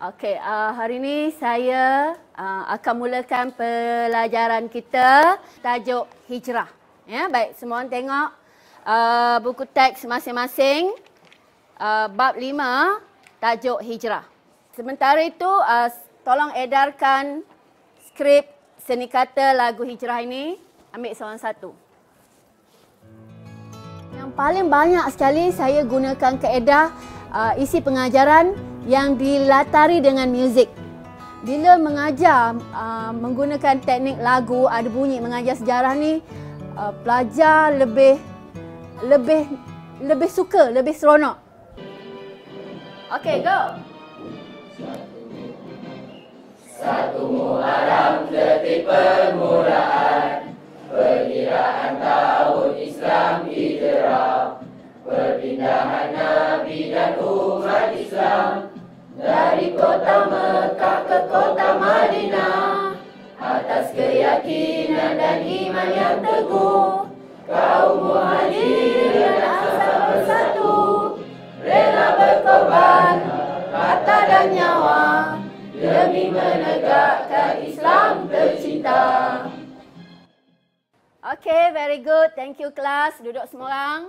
Okey, hari ini saya akan mulakan pelajaran kita tajuk hijrah. Ya, baik, semua orang tengok buku teks masing-masing, bab 5 tajuk hijrah. Sementara itu tolong edarkan skrip seni kata lagu hijrah ini, ambil seorang satu. Yang paling banyak sekali saya gunakan kaedah isi pengajaran yang dilatari dengan muzik. Bila mengajar menggunakan teknik lagu, ada bunyi mengajar sejarah ni, pelajar lebih suka, lebih seronok. Okey, go. Satu Muharram detik permulaan perkiraan tahun Islam hijrah, perpindahan Nabi dan umat Islam dari kota Mekah ke kota Madinah. Atas keyakinan dan iman yang teguh, kaum muhajirin dan ansar bersatu, rela berkorban harta dan nyawa demi menegakkan Islam tercinta. Okay, very good. Thank you kelas. Duduk semua orang.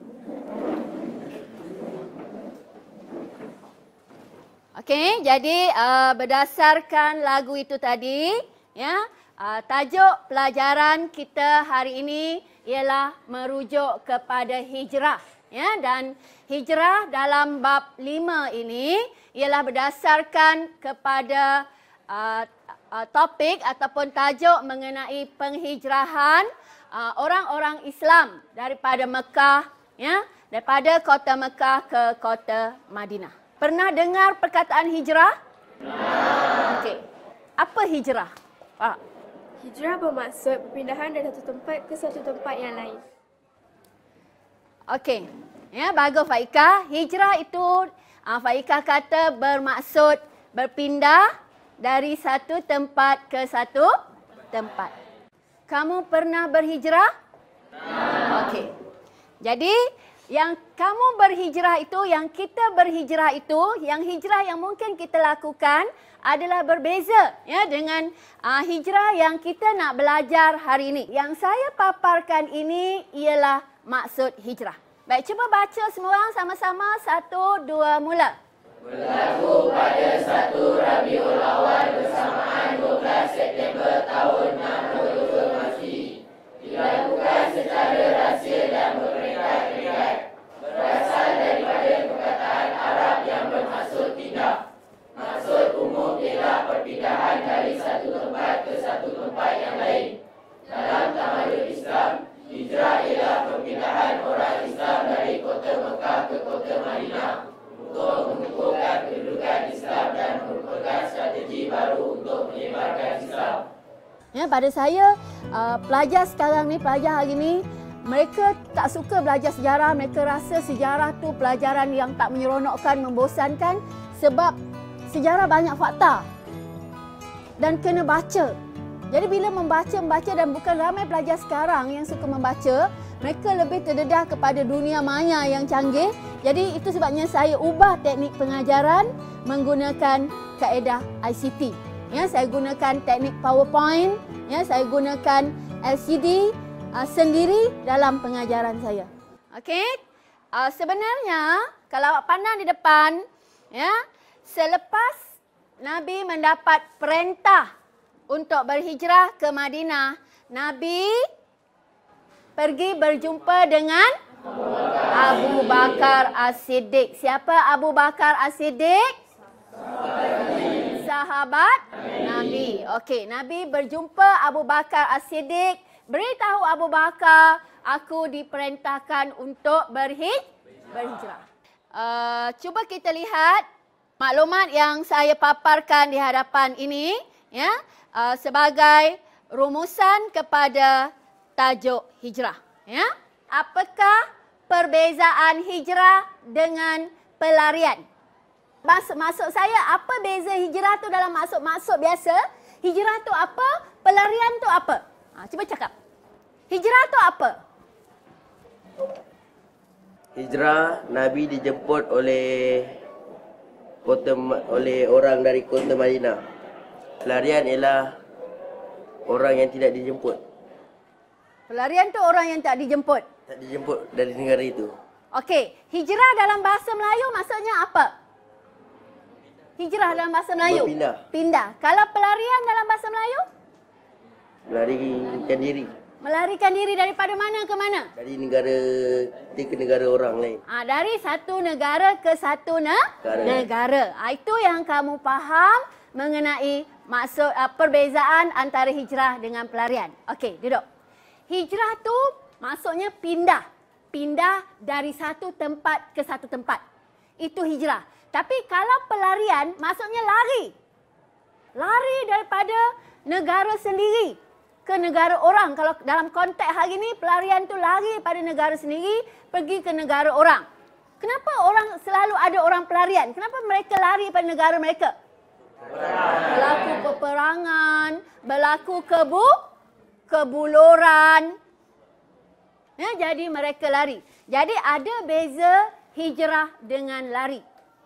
Okay, jadi berdasarkan lagu itu tadi, ya, tajuk pelajaran kita hari ini ialah merujuk kepada hijrah. Ya, dan hijrah dalam bab 5 ini ialah berdasarkan kepada topik ataupun tajuk mengenai penghijrahan orang-orang Islam daripada Mekah, ya, daripada kota Mekah ke kota Madinah. Pernah dengar perkataan hijrah? Pernah. Okey. Apa hijrah? Pak. Hijrah bermaksud perpindahan dari satu tempat ke satu tempat yang lain. Okey. Ya, bagus Faika. Hijrah itu Faika kata bermaksud berpindah dari satu tempat ke satu tempat. Kamu pernah berhijrah? Okey. Jadi, yang kamu berhijrah itu, yang kita berhijrah itu, yang hijrah yang mungkin kita lakukan adalah berbeza, ya, dengan hijrah yang kita nak belajar hari ini. Yang saya paparkan ini ialah maksud hijrah. Baik, cuba baca semua orang sama-sama. 1, 2, mula. Berlaku pada 1 Rabiul Awal bersamaan 12 September tahun 60 Masih, dilakukan secara rahsia dan berperingkat-peringkat, berasal daripada perkataan Arab yang bermaksud pindah. Maksud umum ialah perpindahan dari satu tempat ke satu tempat yang lain. Dalam tamadun Islam, hijrah ialah perpindahan orang Islam dari kota Mekah ke kota Madinah untuk mengukuhkan kedudukan Islam dan merupakan strategi baru untuk menyebarkan Islam. Ya, pada saya, pelajar sekarang ni, pelajar hari ni, mereka tak suka belajar sejarah. Mereka rasa sejarah tu pelajaran yang tak menyeronokkan, membosankan sebab sejarah banyak fakta dan kena baca. Jadi bila membaca dan bukan ramai pelajar sekarang yang suka membaca, mereka lebih terdedah kepada dunia maya yang canggih. Jadi itu sebabnya saya ubah teknik pengajaran menggunakan kaedah ICT. Ya, saya gunakan teknik PowerPoint, ya, saya gunakan LCD sendiri dalam pengajaran saya. Okey. Sebenarnya kalau awak pandang di depan, ya, selepas Nabi mendapat perintah untuk berhijrah ke Madinah, Nabi pergi berjumpa dengan Abu Bakar As-Siddiq. Siapa Abu Bakar As-Siddiq? Sahabat Nabi. Okey, Nabi berjumpa Abu Bakar As-Siddiq, beritahu Abu Bakar, aku diperintahkan untuk berhijrah. Cuba kita lihat maklumat yang saya paparkan di hadapan ini, ya, sebagai rumusan kepada tajuk hijrah. Ya, apakah perbezaan hijrah dengan pelarian? Maksud saya, apa beza hijrah tu dalam maksud biasa? Hijrah tu apa? Pelarian tu apa? Cuba cakap. Hijrah tu apa? Hijrah, Nabi dijemput oleh oleh orang dari kota Madinah. Pelarian ialah orang yang tidak dijemput. Pelarian tu orang yang tak dijemput. Tak dijemput dari negara itu. Okey, hijrah dalam bahasa Melayu maksudnya apa? Hijrah dalam bahasa Melayu? Berpindah. Pindah. Kalau pelarian dalam bahasa Melayu? Melarikan diri. Melarikan diri daripada mana ke mana? Dari negara kita ke negara orang lain. Dari satu negara ke satu negara. Itu yang kamu faham mengenai maksud perbezaan antara hijrah dengan pelarian. Okey, duduk. Hijrah tu maksudnya pindah. Pindah dari satu tempat ke satu tempat. Itu hijrah. Tapi kalau pelarian maksudnya lari. Lari daripada negara sendiri ke negara orang. Kalau dalam konteks hari ini, pelarian tu lari pada negara sendiri, pergi ke negara orang. Kenapa orang selalu ada orang pelarian? Kenapa mereka lari pada negara mereka? Berlaku peperangan, berlaku kebuluran. Ya, jadi mereka lari. Jadi ada beza hijrah dengan lari.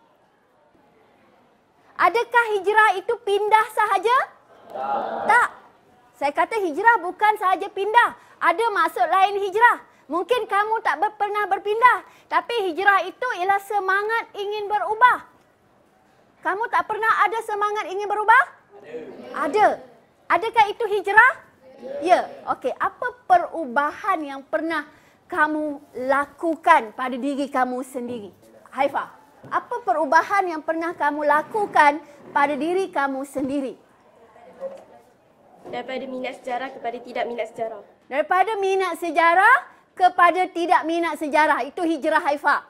Adakah hijrah itu pindah sahaja? Tak. Saya kata hijrah bukan sahaja pindah. Ada maksud lain hijrah. Mungkin kamu tak pernah berpindah. Tapi hijrah itu ialah semangat ingin berubah. Kamu tak pernah ada semangat ingin berubah? Ada. Adakah itu hijrah? Ya. Okey. Apa perubahan yang pernah kamu lakukan pada diri kamu sendiri? Haifa, apa perubahan yang pernah kamu lakukan pada diri kamu sendiri? Daripada minat sejarah kepada tidak minat sejarah. Daripada minat sejarah kepada tidak minat sejarah. Itu hijrah Haifa.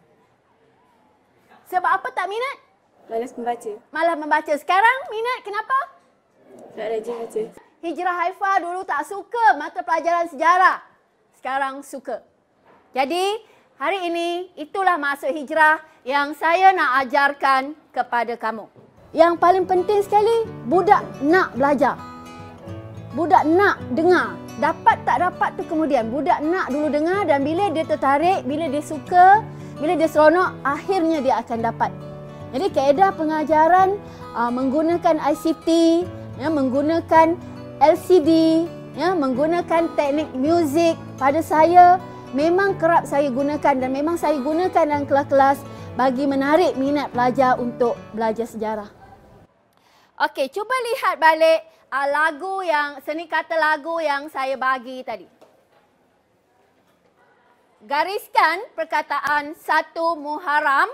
Sebab apa tak minat? Malas membaca. Malas membaca. Sekarang minat kenapa? Tak rajin baca. Hijrah Haifa dulu tak suka mata pelajaran sejarah. Sekarang suka. Jadi hari ini itulah maksud hijrah yang saya nak ajarkan kepada kamu. Yang paling penting sekali, budak nak belajar. Budak nak dengar. Dapat tak dapat tu kemudian. Budak nak dulu dengar dan bila dia tertarik, bila dia suka, bila dia seronok, akhirnya dia akan dapat. Jadi kaedah pengajaran menggunakan ICT, ya, menggunakan LCD, ya, menggunakan teknik muzik pada saya memang kerap saya gunakan dan memang saya gunakan dalam kelas-kelas bagi menarik minat pelajar untuk belajar sejarah. Okey, cuba lihat balik lagu yang, seni kata lagu yang saya bagi tadi. Gariskan perkataan 1 Muharram.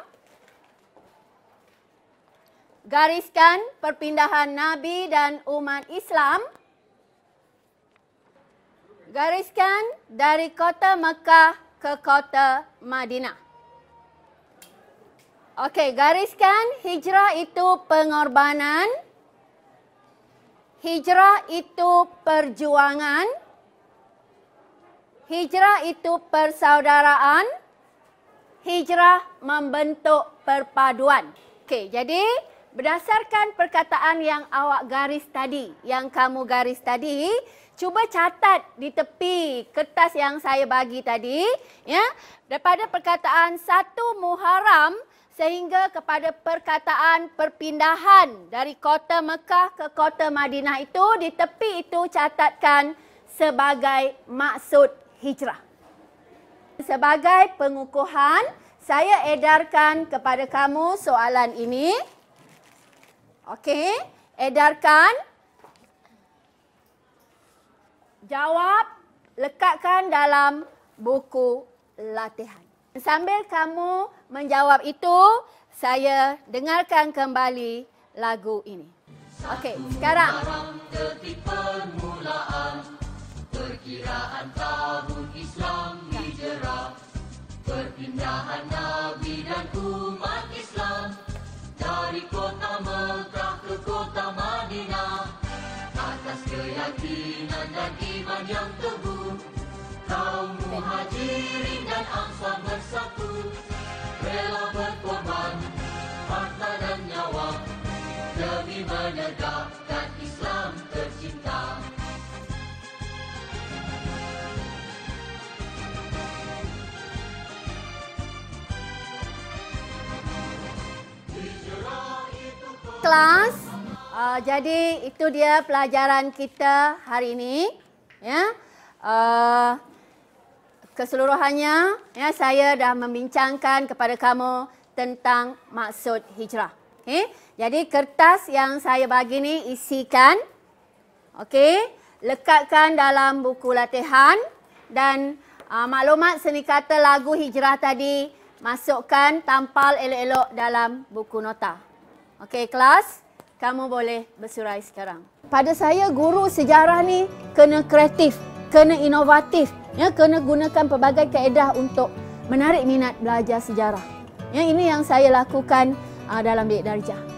Gariskan perpindahan Nabi dan umat Islam. Gariskan dari kota Mekah ke kota Madinah. Okey, gariskan hijrah itu pengorbanan. Hijrah itu perjuangan. Hijrah itu persaudaraan. Hijrah membentuk perpaduan. Okey, jadi berdasarkan perkataan yang awak garis tadi, yang kamu garis tadi, cuba catat di tepi kertas yang saya bagi tadi, ya, daripada perkataan 1 Muharram sehingga kepada perkataan perpindahan dari kota Mekah ke kota Madinah itu, di tepi itu catatkan sebagai maksud hijrah. Sebagai pengukuhan, saya edarkan kepada kamu soalan ini. Okey, edarkan. Jawab, lekatkan dalam buku latihan. Sambil kamu menjawab itu, saya dengarkan kembali lagu ini. Okey, sekarang. Detik permulaan, perkiraan tahun Islam hijrah, perpindahan Nabi dan umat Islam dari kota Mekah ke kota Madinah, atas keyakinan dan iman yang teguh. Kaum muhajirin dan ansar bersatu, rela berkorban harta dan nyawa demi menegakkan Islam tercinta. Hijrah kelas. Jadi itu dia pelajaran kita hari ini. Ya. Keseluruhannya, ya, saya dah membincangkan kepada kamu tentang maksud hijrah. Okay? Jadi kertas yang saya bagi ni isikan, okay, lekatkan dalam buku latihan dan maklumat seni kata lagu hijrah tadi masukkan, tampal elok-elok dalam buku nota. Okey kelas, kamu boleh bersurai sekarang. Pada saya guru sejarah ni kena kreatif, kena inovatif, ya, kena gunakan pelbagai kaedah untuk menarik minat belajar sejarah. Ya, ini yang saya lakukan dalam Bidik Darjah.